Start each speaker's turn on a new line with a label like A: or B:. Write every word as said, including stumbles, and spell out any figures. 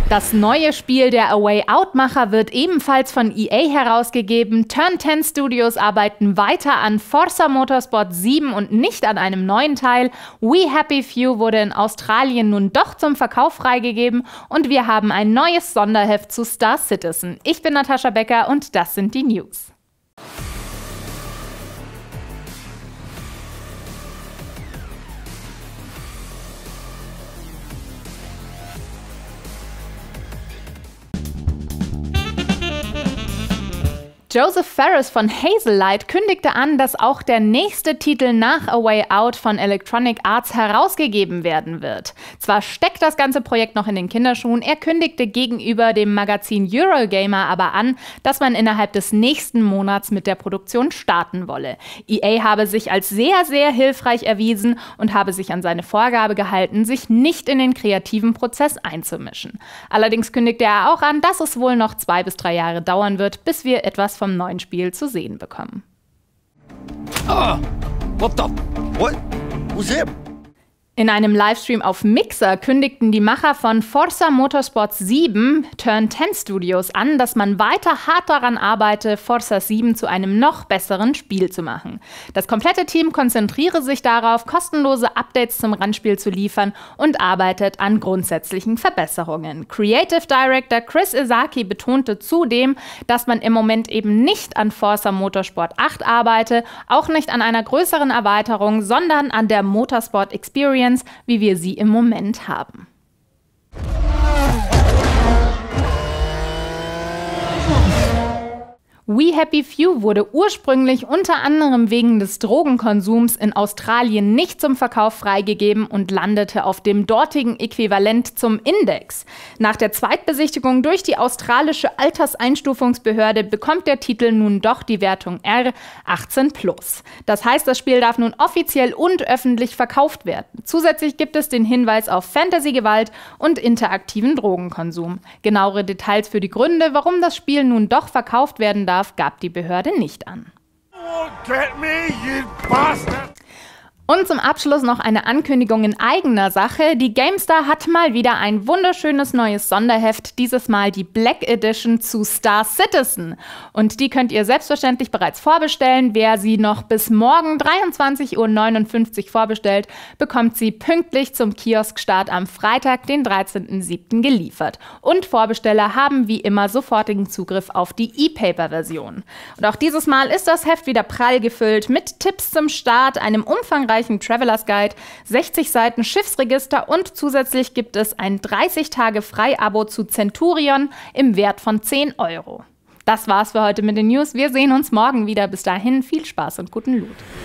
A: Das neue Spiel der A Way Out-Macher wird ebenfalls von E A herausgegeben. Turn zehn Studios arbeiten weiter an Forza Motorsport sieben und nicht an einem neuen Teil. We Happy Few wurde in Australien nun doch zum Verkauf freigegeben und wir haben ein neues Sonderheft zu Star Citizen. Ich bin Natascha Becker und das sind die News. Joseph Fares von Hazelight kündigte an, dass auch der nächste Titel nach A Way Out von Electronic Arts herausgegeben werden wird. Zwar steckt das ganze Projekt noch in den Kinderschuhen, er kündigte gegenüber dem Magazin Eurogamer aber an, dass man innerhalb des nächsten Monats mit der Produktion starten wolle. E A habe sich als sehr, sehr hilfreich erwiesen und habe sich an seine Vorgabe gehalten, sich nicht in den kreativen Prozess einzumischen. Allerdings kündigte er auch an, dass es wohl noch zwei bis drei Jahre dauern wird, bis wir etwas vom neuen Spiel zu sehen bekommen.
B: Oh, what the? What? Who's him?
A: In einem Livestream auf Mixer kündigten die Macher von Forza Motorsport sieben, Turn zehn Studios, an, dass man weiter hart daran arbeite, Forza sieben zu einem noch besseren Spiel zu machen. Das komplette Team konzentriere sich darauf, kostenlose Updates zum Rennspiel zu liefern und arbeitet an grundsätzlichen Verbesserungen. Creative Director Chris Isaki betonte zudem, dass man im Moment eben nicht an Forza Motorsport acht arbeite, auch nicht an einer größeren Erweiterung, sondern an der Motorsport Experience, wie wir sie im Moment haben. We Happy Few wurde ursprünglich unter anderem wegen des Drogenkonsums in Australien nicht zum Verkauf freigegeben und landete auf dem dortigen Äquivalent zum Index. Nach der Zweitbesichtigung durch die australische Alterseinstufungsbehörde bekommt der Titel nun doch die Wertung R achtzehn plus. Das heißt, das Spiel darf nun offiziell und öffentlich verkauft werden. Zusätzlich gibt es den Hinweis auf Fantasy-Gewalt und interaktiven Drogenkonsum. Genauere Details für die Gründe, warum das Spiel nun doch verkauft werden darf, gab die Behörde nicht an.
B: Get me, you bastard!
A: Und zum Abschluss noch eine Ankündigung in eigener Sache. Die GameStar hat mal wieder ein wunderschönes neues Sonderheft, dieses Mal die Black Edition zu Star Citizen. Und die könnt ihr selbstverständlich bereits vorbestellen. Wer sie noch bis morgen dreiundzwanzig Uhr neunundfünfzig vorbestellt, bekommt sie pünktlich zum Kioskstart am Freitag, den dreizehnten siebten geliefert. Und Vorbesteller haben wie immer sofortigen Zugriff auf die E-Paper-Version. Und auch dieses Mal ist das Heft wieder prall gefüllt mit Tipps zum Start, einem umfangreichen Travelers Guide, sechzig Seiten Schiffsregister und zusätzlich gibt es ein dreißig Tage Frei-Abo zu Centurion im Wert von zehn Euro. Das war's für heute mit den News. Wir sehen uns morgen wieder. Bis dahin viel Spaß und guten Loot.